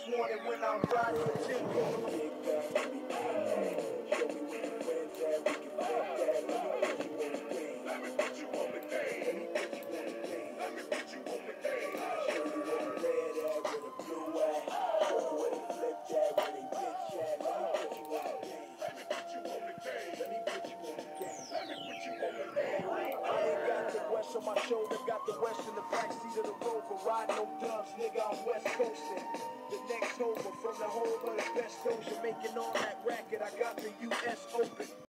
want it when I'm riding the tempo. On my shoulder, got the West in the backseat of the Rover, riding no dubs, nigga, I'm West Coastin'. The next over from the home of the best doja, making all that racket, I got the U.S. open.